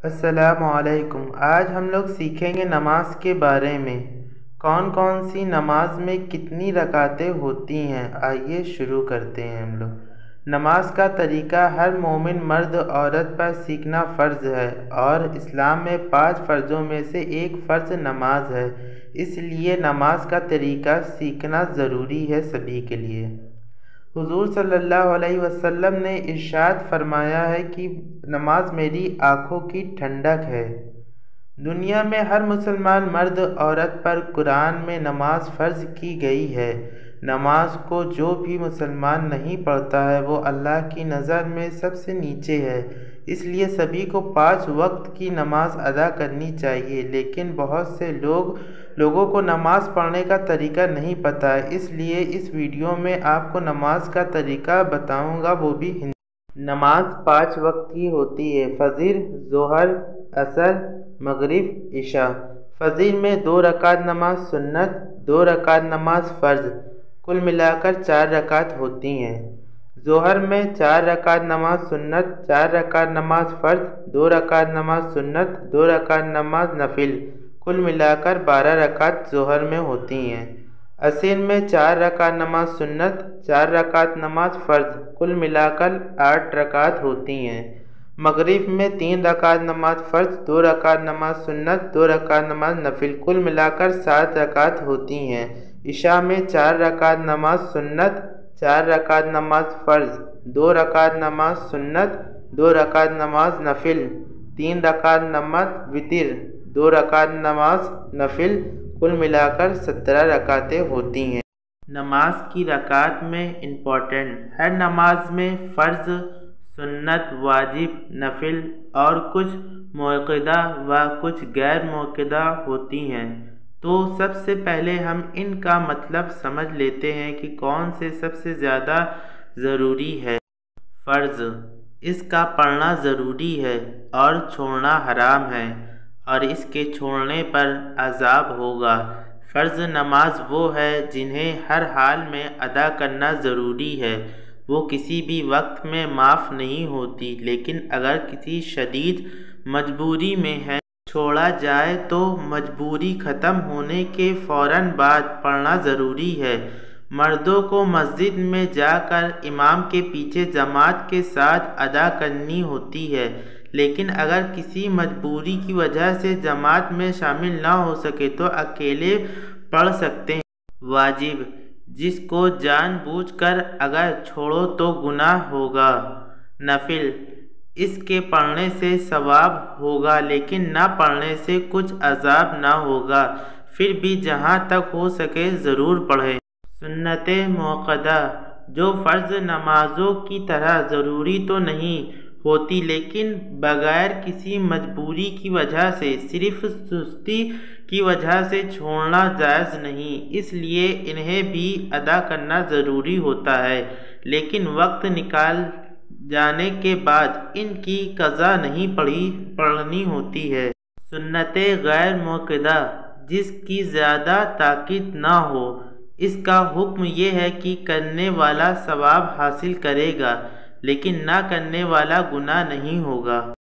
السلام علیکم۔ آج ہم لوگ سیکھیں گے نماز کے بارے میں۔ کون کون سی نماز میں کتنی رکعتیں ہوتی ہیں؟ آئیے شروع کرتے ہیں ہم لوگ۔ نماز کا طریقہ ہر مومن مرد عورت پر سیکھنا فرض ہے، اور اسلام میں 5 فرضوں میں سے ایک فرض نماز ہے، اس لیے نماز کا طریقہ سیکھنا ضروری ہے سبھی کے لیے۔ حضور صلی اللہ علیہ وسلم نے ارشاد فرمایا ہے کہ نماز میری آنکھوں کی ٹھنڈک ہے۔ دنیا میں ہر مسلمان مرد عورت پر قرآن میں نماز فرض کی گئی ہے۔ نماز کو جو بھی مسلمان نہیں پڑھتا ہے وہ اللہ کی نظر میں سب سے نیچے ہے، اس لیے سبھی کو 5 وقت کی نماز ادا کرنی چاہیے، لیکن بہت سے لوگوں کو نماز پڑھنے کا طریقہ نہیں پتہ ہے، اس لیے اس ویڈیو میں آپ کو نماز کا طریقہ بتاؤں گا، وہ بھی ہندی۔ نماز 5 وقت کی ہوتی ہے: فجر، ظہر، عصر، مغرب، عشاء۔ فجر میں 2 رکعت نماز سنت، 2 رکعت نماز فرض، کل ملا کر 4 رکعت ہوتی ہیں۔ ظہر میں 4 رکعت نماز سنت، 4 رکعت نماز فرض، 2 رکعت نماز سنت، 2 رکعت نماز نفل، کل ملا کر 12 رکعت ظہر میں ہوتی ہیں۔ عصر میں 4 رکعت نماز سنت، 4 رکعت نماز فرض، کل ملا کر 8 رکعت ہوتی ہیں۔ مغرب میں 3 رکعت نماز فرض، 2 رکعت نماز سنت، 2 رکعت نماز نفل، کل ملا کر 7 رکعت ہوتی ہیں۔ عشاء میں 4 رکعت نماز سنت، 4 رکعت نماز فرض، 2 رکعت نماز سنت، 2 رکعت نماز نفل، 3 رکعت نماز وتر، 2 رکعت نماز نفل، کل ملا کر 17 رکعتیں ہوتی ہیں۔ نماز کی رکعت میں امپورٹنٹ: ہر نماز میں فرض، سنت، واجب، نفل اور کچھ موقدہ و کچھ غیر موقدہ ہوتی ہیں۔ تو سب سے پہلے ہم ان کا مطلب سمجھ لیتے ہیں کہ کون سے سب سے زیادہ ضروری ہے۔ فرض، اس کا پڑھنا ضروری ہے اور چھوڑنا حرام ہے، اور اس کے چھوڑنے پر عذاب ہوگا۔ فرض نماز وہ ہے جنہیں ہر حال میں ادا کرنا ضروری ہے، وہ کسی بھی وقت میں معاف نہیں ہوتی، لیکن اگر کسی شدید مجبوری میں ہے چھوڑا جائے تو مجبوری ختم ہونے کے فوراً بعد پڑھنا ضروری ہے۔ مردوں کو مسجد میں جا کر امام کے پیچھے جماعت کے ساتھ ادا کرنی ہوتی ہے، لیکن اگر کسی مجبوری کی وجہ سے جماعت میں شامل نہ ہو سکے تو اکیلے پڑھ سکتے ہیں۔ واجب، جس کو جان بوجھ کر اگر چھوڑو تو گناہ ہوگا۔ نفل، اس کے پڑھنے سے ثواب ہوگا لیکن نہ پڑھنے سے کچھ عذاب نہ ہوگا، پھر بھی جہاں تک ہو سکے ضرور پڑھیں۔ سنت موقدہ، جو فرض نمازوں کی طرح ضروری تو نہیں ہوتی لیکن بغیر کسی مجبوری کی وجہ سے، صرف سستی کی وجہ سے چھوڑنا جائز نہیں، اس لیے انہیں بھی ادا کرنا ضروری ہوتا ہے، لیکن وقت نکل جانے کے بعد ان کی قضا نہیں پڑھنی ہوتی ہے۔ سنت غیر موقدہ، جس کی زیادہ تاکید نہ ہو، اس کا حکم یہ ہے کہ کرنے والا ثواب حاصل کرے گا، لیکن نہ کرنے والا گناہ نہیں ہوگا۔